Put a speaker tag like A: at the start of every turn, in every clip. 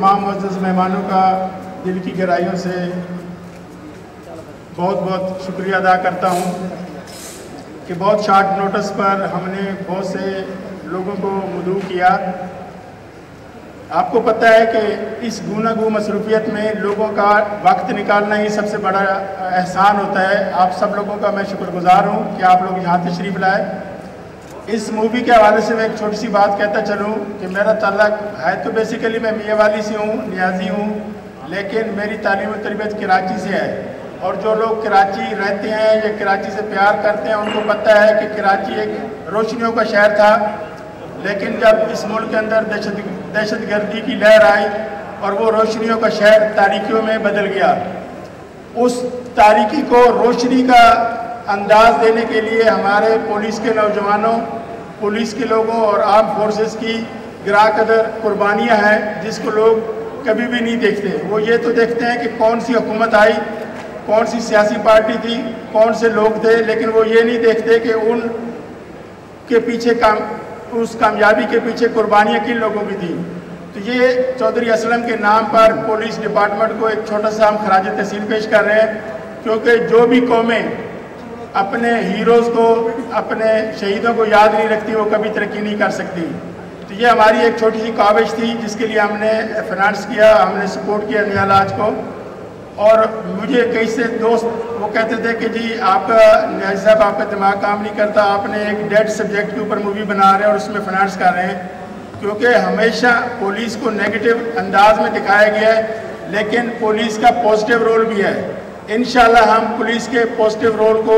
A: तमाम मुअज़्ज़ज़ मेहमानों का दिल की गहराइयों से बहुत बहुत शुक्रिया अदा करता हूँ कि बहुत शॉर्ट नोटिस पर हमने बहुत से लोगों को मदऊ किया। आपको पता है कि इस गूनागू मसरूफियत में लोगों का वक्त निकालना ही सबसे बड़ा एहसान होता है। आप सब लोगों का मैं शुक्रगुजार हूँ कि आप लोग यहाँ तशरीफ़ लाए। इस मूवी के हवाले से मैं एक छोटी सी बात कहता चलूँ कि मेरा ताल्लुक़ है तो बेसिकली मैं मियाँवाली से हूँ, नियाजी हूँ, लेकिन मेरी तालीम और तरबियत कराची से है। और जो लोग कराची रहते हैं या कराची से प्यार करते हैं उनको पता है कि कराची एक रोशनियों का शहर था, लेकिन जब इस मुल्क के अंदर दहशतगर्दी की लहर आई और वो रोशनियों का शहर तारीकियों में बदल गया। उस तारीकी को रोशनी का अंदाज देने के लिए हमारे पुलिस के नौजवानों, पुलिस के लोगों और आर्म फोर्सेस की गिरा कदर कुर्बानियाँ हैं जिसको लोग कभी भी नहीं देखते। वो ये तो देखते हैं कि कौन सी हुकूमत आई, कौन सी सियासी पार्टी थी, कौन से लोग थे, लेकिन वो ये नहीं देखते कि उन के पीछे उस कामयाबी के पीछे कुर्बानियाँ किन लोगों की थी। तो ये चौधरी असलम के नाम पर पुलिस डिपार्टमेंट को एक छोटा सा हम खराज तहसील पेश कर रहे हैं, क्योंकि जो भी कौमें अपने हीरोज़ को, अपने शहीदों को याद नहीं रखती वो कभी तरक्की नहीं कर सकती। तो ये हमारी एक छोटी सी काविश थी जिसके लिए हमने फाइनेंस किया, हमने सपोर्ट किया निहाल आज को। और मुझे कई से दोस्त वो कहते थे कि जी आपका नियाज़ साहब आपका दिमाग काम नहीं करता, आपने एक डेड सब्जेक्ट के ऊपर मूवी बना रहे हैं और उसमें फाइनेंस कर रहे हैं, क्योंकि हमेशा पुलिस को नेगेटिव अंदाज में दिखाया गया है, लेकिन पुलिस का पॉजिटिव रोल भी है। इंशाल्लाह हम पुलिस के पॉजिटिव रोल को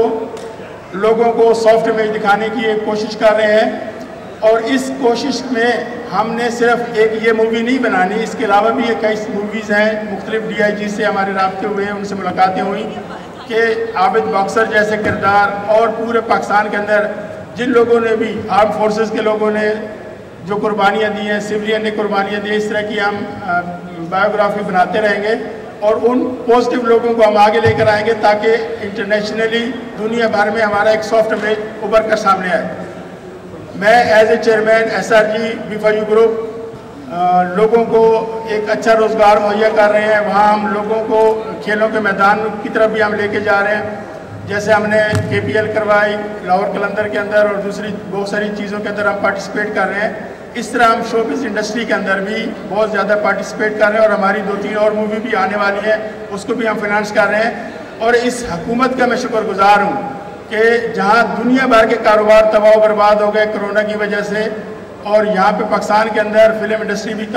A: लोगों को सॉफ्ट इमेज दिखाने की एक कोशिश कर रहे हैं। और इस कोशिश में हमने सिर्फ एक ये मूवी नहीं बनानी, इसके अलावा भी कई मूवीज़ हैं। मुख्तलिफ DIG से हमारे राब्ते हुए, उनसे मुलाकातें हुई कि आबिद बॉक्सर जैसे किरदार और पूरे पाकिस्तान के अंदर जिन लोगों ने भी, आर्म फोर्सेस के लोगों ने जो कुर्बानियाँ दी हैं, सिविलियन ने कुर्बानियाँ दी, इस तरह की हम बायोग्राफी बनाते रहेंगे और उन पॉजिटिव लोगों को हम आगे लेकर आएंगे ताकि इंटरनेशनली दुनिया भर में हमारा एक सॉफ्ट इमेज उभर कर सामने आए। मैं as a chairman SRG BFIU group लोगों को एक अच्छा रोज़गार मुहैया कर रहे हैं। वहाँ हम लोगों को खेलों के मैदान की तरफ भी हम लेके जा रहे हैं। जैसे हमने KPL करवाई लाहौर कलंदर के अंदर और दूसरी बहुत सारी चीज़ों के अंदर हम पार्टिसिपेट कर रहे हैं। इस तरह हम शोबिज़ इंडस्ट्री के अंदर भी बहुत ज़्यादा पार्टिसिपेट कर रहे हैं और हमारी 2-3 और मूवी भी आने वाली है, उसको भी हम फाइनेंस कर रहे हैं। और इस हुकूमत का मैं शुक्रगुजार हूँ कि जहाँ दुनिया भर के कारोबार तबाह बर्बाद हो गए कोरोना की वजह से, और यहाँ पे पाकिस्तान के अंदर फिल्म इंडस्ट्री भी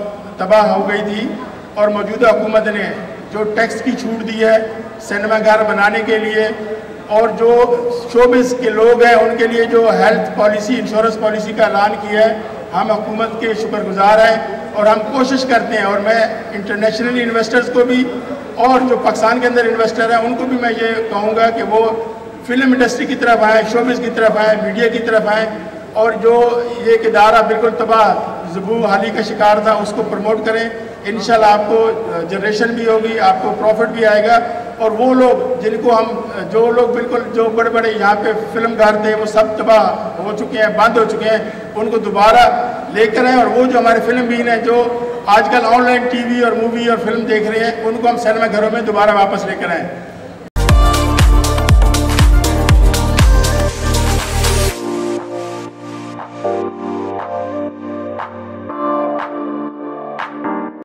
A: तबाह हो गई थी, और मौजूदा हुकूमत ने जो टैक्स की छूट दी है सिनेमा घर बनाने के लिए, और जो शोबिज़ के लोग हैं उनके लिए जो हेल्थ पॉलिसी, इंश्योरेंस पॉलिसी का ऐलान किया है, हम हुकूमत के शुक्रगुजार हैं और हम कोशिश करते हैं। और मैं इंटरनेशनल इन्वेस्टर्स को भी और जो पाकिस्तान के अंदर इन्वेस्टर हैं उनको भी मैं ये कहूँगा कि वो फिल्म इंडस्ट्री की तरफ आएँ, शोबिज़ की तरफ आएँ, मीडिया की तरफ आएँ, और जो ये इदारा बिल्कुल तबाह ज़बू हाली का शिकार था उसको प्रमोट करें। इंशाल्लाह आपको जनरेशन भी होगी, आपको प्रॉफिट भी आएगा। और वो लोग जिनको हम, जो लोग बिल्कुल जो बड़े बड़े यहाँ पे फिल्म घर थे वो सब तबाह हो चुके हैं, बंद हो चुके हैं, उनको दोबारा लेकर आएँ। और वो जो हमारे फिल्म बीन हैं जो आजकल ऑनलाइन TV और मूवी और फिल्म देख रहे हैं, उनको हम सिनेमा घरों में दोबारा वापस लेकर आएँ।